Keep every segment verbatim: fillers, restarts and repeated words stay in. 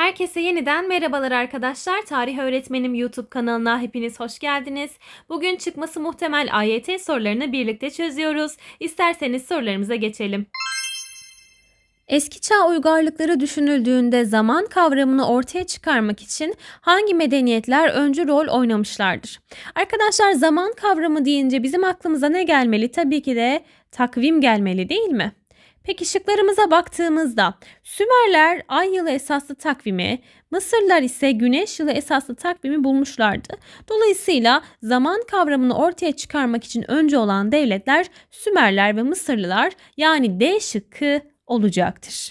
Herkese yeniden merhabalar arkadaşlar. Tarih Öğretmenim YouTube kanalına hepiniz hoş geldiniz. Bugün çıkması muhtemel A Y T sorularını birlikte çözüyoruz. İsterseniz sorularımıza geçelim. Eski çağ uygarlıkları düşünüldüğünde zaman kavramını ortaya çıkarmak için hangi medeniyetler öncü rol oynamışlardır? Arkadaşlar, zaman kavramı deyince bizim aklımıza ne gelmeli? Tabii ki de takvim gelmeli, değil mi? Peki şıklarımıza baktığımızda Sümerler ay yılı esaslı takvimi, Mısırlılar ise güneş yılı esaslı takvimi bulmuşlardı. Dolayısıyla zaman kavramını ortaya çıkarmak için önce olan devletler Sümerler ve Mısırlılar, yani D şıkkı olacaktır.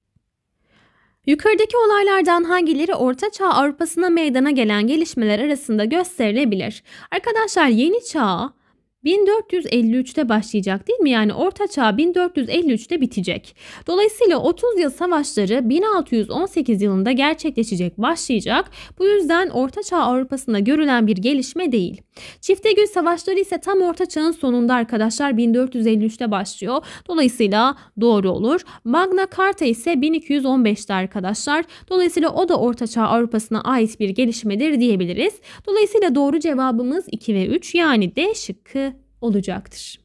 Yukarıdaki olaylardan hangileri Orta Çağ Avrupa'sına meydana gelen gelişmeler arasında gösterilebilir? Arkadaşlar, Yeni Çağ bin dört yüz elli üçte başlayacak, değil mi? Yani Orta Çağ bin dört yüz elli üçte bitecek. Dolayısıyla otuz yıl savaşları bin altı yüz on sekiz yılında gerçekleşecek, başlayacak. Bu yüzden Orta Çağ Avrupa'sında görülen bir gelişme değil. Çiftegül savaşları ise tam Orta Çağ'ın sonunda arkadaşlar, bin dört yüz elli üçte başlıyor. Dolayısıyla doğru olur. Magna Carta ise bin iki yüz on beşte arkadaşlar. Dolayısıyla o da Orta Çağ Avrupa'sına ait bir gelişmedir diyebiliriz. Dolayısıyla doğru cevabımız iki ve üç, yani D şıkkı olacaktır.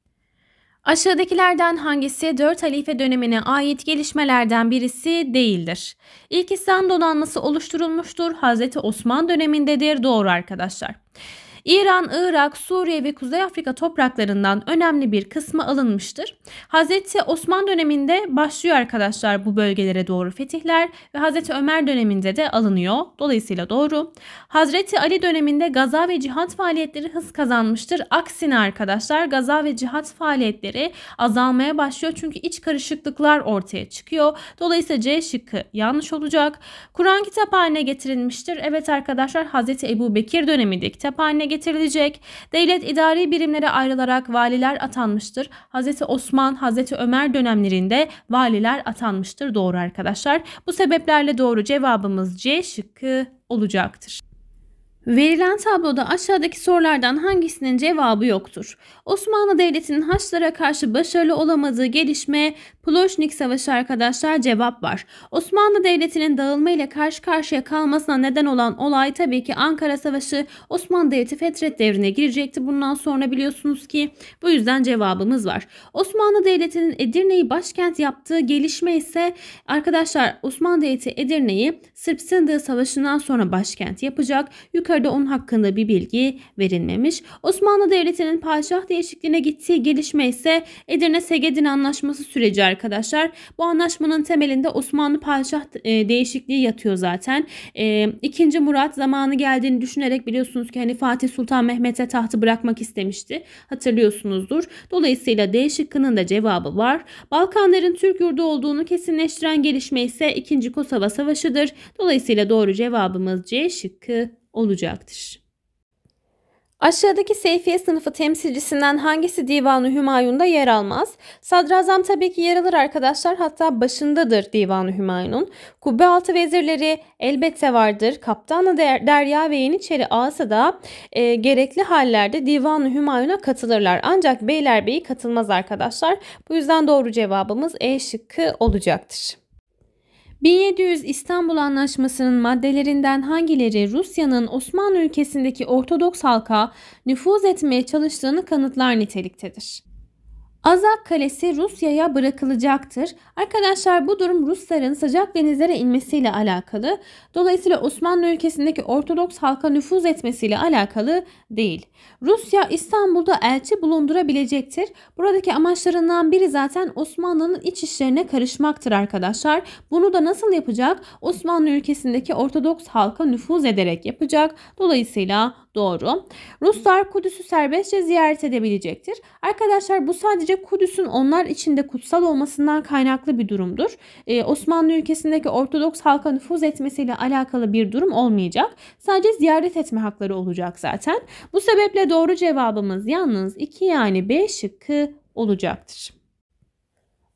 Aşağıdakilerden hangisi dört halife dönemine ait gelişmelerden birisi değildir? İlk İslam donanması oluşturulmuştur. Hazreti Osman dönemindedir. Doğru arkadaşlar. İran, Irak, Suriye ve Kuzey Afrika topraklarından önemli bir kısmı alınmıştır. Hazreti Osman döneminde başlıyor arkadaşlar bu bölgelere doğru fetihler ve Hazreti Ömer döneminde de alınıyor. Dolayısıyla doğru. Hazreti Ali döneminde gaza ve cihat faaliyetleri hız kazanmıştır. Aksine arkadaşlar, gaza ve cihat faaliyetleri azalmaya başlıyor çünkü iç karışıklıklar ortaya çıkıyor. Dolayısıyla C şıkkı yanlış olacak. Kur'an kitap haline getirilmiştir. Evet arkadaşlar, Hazreti Ebu Bekir döneminde kitap haline getirilecek. Devlet idari birimlere ayrılarak valiler atanmıştır. Hazreti Osman, Hazreti Ömer dönemlerinde valiler atanmıştır. Doğru arkadaşlar. Bu sebeplerle doğru cevabımız C şıkkı olacaktır. Verilen tabloda aşağıdaki sorulardan hangisinin cevabı yoktur? Osmanlı Devleti'nin Haçlılara karşı başarılı olamadığı gelişme Ploşnik Savaşı arkadaşlar, cevap var. Osmanlı Devleti'nin dağılma ile karşı karşıya kalmasına neden olan olay tabii ki Ankara Savaşı. Osmanlı Devleti Fetret devrine girecekti bundan sonra, biliyorsunuz ki. Bu yüzden cevabımız var. Osmanlı Devleti'nin Edirne'yi başkent yaptığı gelişme ise arkadaşlar, Osmanlı Devleti Edirne'yi Sırp Sındığı Savaşı'ndan sonra başkent yapacak. Yukarıda onun hakkında bir bilgi verilmemiş. Osmanlı Devleti'nin padişah değişikliğine gittiği gelişme ise Edirne-Segedin Anlaşması süreci arkadaşlar. Bu anlaşmanın temelinde Osmanlı padişah e, değişikliği yatıyor zaten. E, İkinci Murat zamanı geldiğini düşünerek, biliyorsunuz ki hani Fatih Sultan Mehmet'e tahtı bırakmak istemişti. Hatırlıyorsunuzdur. Dolayısıyla D şıkkının da cevabı var. Balkanların Türk yurdu olduğunu kesinleştiren gelişme ise ikinci Kosova Savaşı'dır. Dolayısıyla doğru cevabımız C şıkkı olacaktır. Aşağıdaki Seyfiye sınıfı temsilcisinden hangisi Divan-ı Hümayun'da yer almaz? Sadrazam tabii ki yer alır arkadaşlar. Hatta başındadır Divan-ı Hümayun'un. Kubbealtı vezirleri elbette vardır. Kaptanı Derya ve Yeniçeri ağası da e, gerekli hallerde Divan-ı Hümayun'a katılırlar. Ancak Beylerbeyi katılmaz arkadaşlar. Bu yüzden doğru cevabımız E şıkkı olacaktır. bin yedi yüz İstanbul Anlaşması'nın maddelerinden hangileri Rusya'nın Osmanlı ülkesindeki Ortodoks halka nüfuz etmeye çalıştığını kanıtlar niteliktedir? Azak Kalesi Rusya'ya bırakılacaktır. Arkadaşlar, bu durum Rusların sıcak denizlere inmesiyle alakalı. Dolayısıyla Osmanlı ülkesindeki Ortodoks halka nüfuz etmesiyle alakalı değil. Rusya İstanbul'da elçi bulundurabilecektir. Buradaki amaçlarından biri zaten Osmanlı'nın iç işlerine karışmaktır arkadaşlar. Bunu da nasıl yapacak? Osmanlı ülkesindeki Ortodoks halka nüfuz ederek yapacak. Dolayısıyla doğru. Ruslar Kudüs'ü serbestçe ziyaret edebilecektir. Arkadaşlar, bu sadece Kudüs'ün onlar içinde kutsal olmasından kaynaklı bir durumdur. Ee, Osmanlı ülkesindeki Ortodoks halka nüfuz etmesiyle alakalı bir durum olmayacak. Sadece ziyaret etme hakları olacak zaten. Bu sebeple doğru cevabımız yalnız iki, yani B şıkkı olacaktır.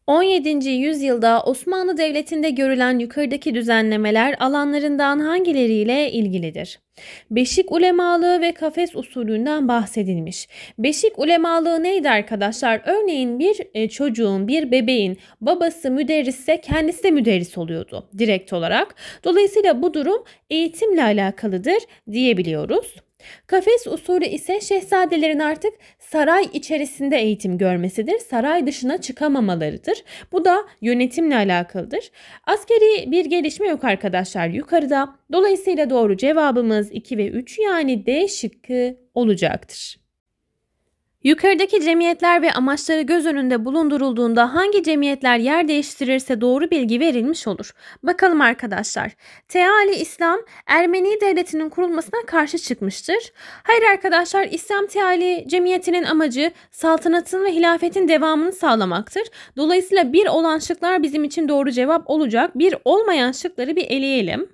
on yedinci yüzyılda Osmanlı Devleti'nde görülen yukarıdaki düzenlemeler alanlarından hangileriyle ilgilidir? Beşik ulemalığı ve kafes usulünden bahsedilmiş. Beşik ulemalığı neydi arkadaşlar? Örneğin bir e, çocuğun, bir bebeğin babası müderrisse kendisi de müderris oluyordu direkt olarak. Dolayısıyla bu durum eğitimle alakalıdır diyebiliyoruz. Kafes usulü ise şehzadelerin artık saray içerisinde eğitim görmesidir. Saray dışına çıkamamalarıdır. Bu da yönetimle alakalıdır. Askeri bir gelişme yok arkadaşlar yukarıda. Dolayısıyla doğru cevabımız iki ve üç, yani D şıkkı olacaktır. Yukarıdaki cemiyetler ve amaçları göz önünde bulundurulduğunda hangi cemiyetler yer değiştirirse doğru bilgi verilmiş olur? Bakalım arkadaşlar. Teali İslam Ermeni devletinin kurulmasına karşı çıkmıştır. Hayır arkadaşlar, İslam Teali cemiyetinin amacı saltanatın ve hilafetin devamını sağlamaktır. Dolayısıyla bir olan şıklar bizim için doğru cevap olacak. Bir olmayan şıkları bir eleyelim.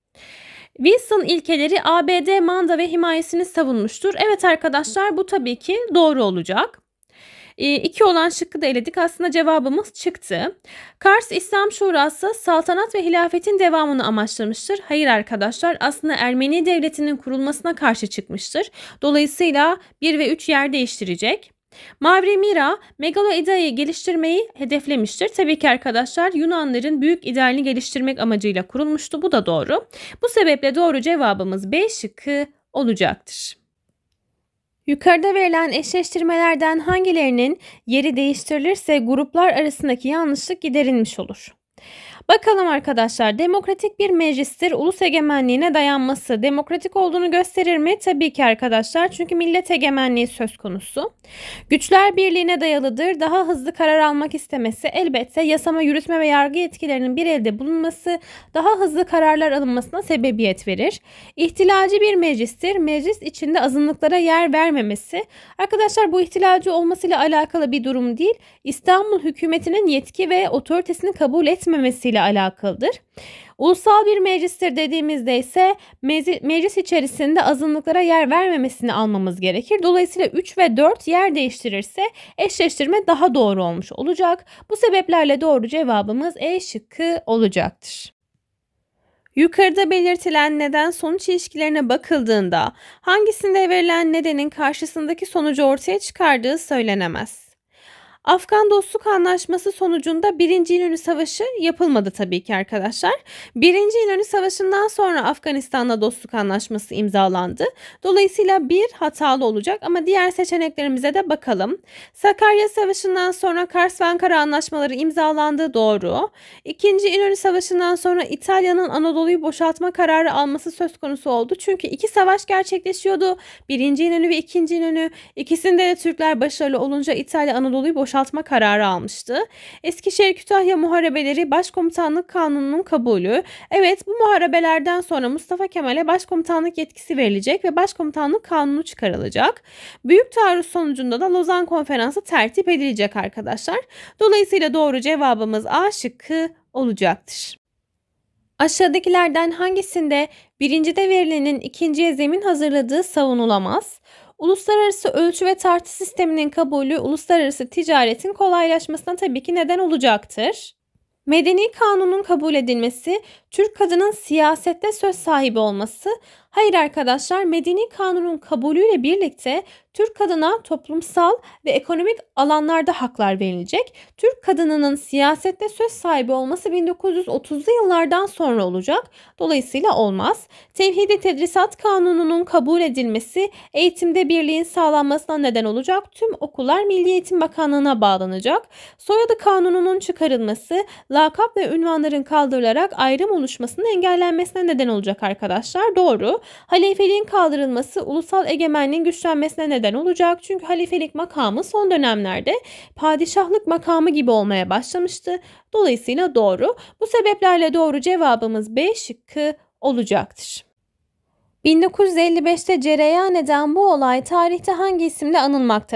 Wilson ilkeleri A B D manda ve himayesini savunmuştur. Evet arkadaşlar, bu tabii ki doğru olacak. E, iki olan şıkkı da eledik. Aslında cevabımız çıktı. Kars İslam Şurası saltanat ve hilafetin devamını amaçlamıştır. Hayır arkadaşlar, aslında Ermeni devletinin kurulmasına karşı çıkmıştır. Dolayısıyla bir ve üç yer değiştirecek. Mavri Mira Megaloida'yı geliştirmeyi hedeflemiştir. Tabii ki arkadaşlar Yunanların büyük idealini geliştirmek amacıyla kurulmuştu. Bu da doğru. Bu sebeple doğru cevabımız B şıkkı olacaktır. Yukarıda verilen eşleştirmelerden hangilerinin yeri değiştirilirse gruplar arasındaki yanlışlık giderilmiş olur? Bakalım arkadaşlar, demokratik bir meclistir. Ulus egemenliğine dayanması demokratik olduğunu gösterir mi? Tabii ki arkadaşlar, çünkü millet egemenliği söz konusu. Güçler birliğine dayalıdır. Daha hızlı karar almak istemesi, elbette yasama, yürütme ve yargı yetkilerinin bir elde bulunması daha hızlı kararlar alınmasına sebebiyet verir. İhtilalci bir meclistir. Meclis içinde azınlıklara yer vermemesi. Arkadaşlar, bu ihtilalci olmasıyla alakalı bir durum değil. İstanbul hükümetinin yetki ve otoritesini kabul etmemesi ile alakalıdır. Ulusal bir meclistir dediğimizde ise meclis içerisinde azınlıklara yer vermemesini almamız gerekir. Dolayısıyla üç ve dört yer değiştirirse eşleştirme daha doğru olmuş olacak. Bu sebeplerle doğru cevabımız E şıkkı olacaktır. Yukarıda belirtilen neden sonuç ilişkilerine bakıldığında hangisinde verilen nedenin karşısındaki sonucu ortaya çıkardığı söylenemez. Afgan Dostluk Anlaşması sonucunda birinci İnönü Savaşı yapılmadı tabii ki arkadaşlar. birinci İnönü Savaşı'ndan sonra Afganistan'la Dostluk Anlaşması imzalandı. Dolayısıyla bir hatalı olacak ama diğer seçeneklerimize de bakalım. Sakarya Savaşı'ndan sonra Kars ve Ankara Anlaşmaları imzalandı, doğru. ikinci İnönü Savaşı'ndan sonra İtalya'nın Anadolu'yu boşaltma kararı alması söz konusu oldu. Çünkü iki savaş gerçekleşiyordu. birinci İnönü ve ikinci İnönü. İkisinde de Türkler başarılı olunca İtalya Anadolu'yu boşaltma boşaltma kararı almıştı. Eskişehir Kütahya Muharebeleri Başkomutanlık Kanunu'nun kabulü. Evet, bu muharebelerden sonra Mustafa Kemal'e başkomutanlık yetkisi verilecek ve başkomutanlık kanunu çıkarılacak. Büyük taarruz sonucunda da Lozan Konferansı tertip edilecek arkadaşlar. Dolayısıyla doğru cevabımız A şıkkı olacaktır. Aşağıdakilerden hangisinde birincide verilenin ikinciye zemin hazırladığı savunulamaz? Uluslararası ölçü ve tartı sisteminin kabulü uluslararası ticaretin kolaylaşmasına tabii ki neden olacaktır. Medeni kanunun kabul edilmesi, Türk kadının siyasette söz sahibi olması. Hayır arkadaşlar, medeni kanunun kabulüyle birlikte Türk kadına toplumsal ve ekonomik alanlarda haklar verilecek. Türk kadınının siyasette söz sahibi olması bin dokuz yüz otuzlu yıllardan sonra olacak. Dolayısıyla olmaz. Tevhidi Tedrisat Kanunu'nun kabul edilmesi eğitimde birliğin sağlanmasına neden olacak. Tüm okullar Milli Eğitim Bakanlığı'na bağlanacak. Soyadı Kanunu'nun çıkarılması, lakap ve ünvanların kaldırılarak ayrım oluşmasının engellenmesine neden olacak arkadaşlar. Doğru. Halifeliğin kaldırılması ulusal egemenliğin güçlenmesine neden olacak. Çünkü halifelik makamı son dönemlerde padişahlık makamı gibi olmaya başlamıştı. Dolayısıyla doğru. Bu sebeplerle doğru cevabımız B şıkkı olacaktır. bin dokuz yüz elli beşte cereyan eden bu olay tarihte hangi isimle anılmaktadır?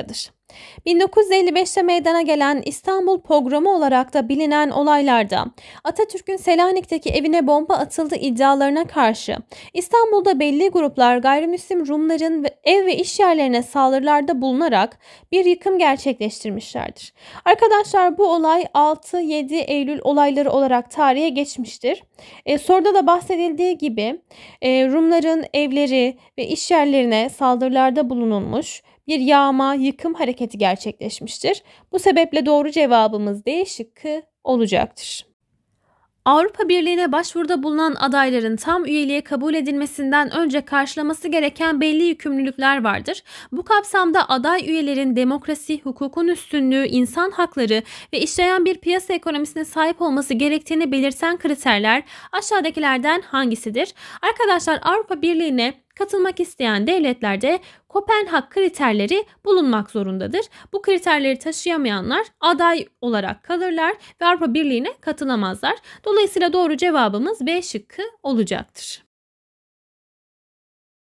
bin dokuz yüz elli beşte meydana gelen İstanbul Pogromu olarak da bilinen olaylarda Atatürk'ün Selanik'teki evine bomba atıldığı iddialarına karşı İstanbul'da belli gruplar gayrimüslim Rumların ev ve iş yerlerine saldırılarda bulunarak bir yıkım gerçekleştirmişlerdir. Arkadaşlar, bu olay altı yedi Eylül olayları olarak tarihe geçmiştir. E, soruda da bahsedildiği gibi e, Rumların evleri ve iş yerlerine saldırılarda bulunulmuş, bir yağma, yıkım hareketi gerçekleşmiştir. Bu sebeple doğru cevabımız D şıkkı olacaktır. Avrupa Birliği'ne başvuruda bulunan adayların tam üyeliğe kabul edilmesinden önce karşılaması gereken belli yükümlülükler vardır. Bu kapsamda aday üyelerin demokrasi, hukukun üstünlüğü, insan hakları ve işleyen bir piyasa ekonomisine sahip olması gerektiğini belirten kriterler aşağıdakilerden hangisidir? Arkadaşlar, Avrupa Birliği'ne katılmak isteyen devletlerde Kopenhag kriterleri bulunmak zorundadır. Bu kriterleri taşıyamayanlar aday olarak kalırlar ve Avrupa Birliği'ne katılamazlar. Dolayısıyla doğru cevabımız B şıkkı olacaktır.